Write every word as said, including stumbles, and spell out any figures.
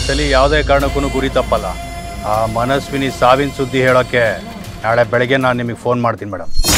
ಸಲ ಯಾವುದೇ ಕಾರಣಕ್ಕೂ ಗುರಿ ತಪ್ಪಲ್ಲ. ಆ ಮನಸ್ವಿನಿ ಸಾವಿನ ಸುದ್ದಿ ಹೇಳೋಕ್ಕೆ ನಾಳೆ ಬೆಳಗ್ಗೆ ನಾನು ನಿಮಗೆ ಫೋನ್ ಮಾಡ್ತೀನಿ ಮೇಡಮ್.